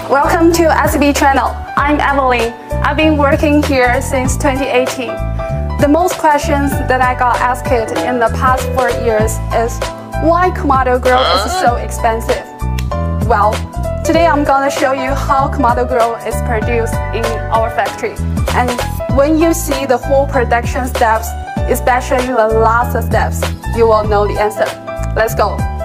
Welcome to SEB channel. I'm Evelyn. I've been working here since 2018. The most questions that I got asked in the past 4 years is why Kamado Grow is so expensive? Well, today I'm gonna show you how Kamado Grow is produced in our factory. And when you see the whole production steps, especially the last steps, you will know the answer. Let's go.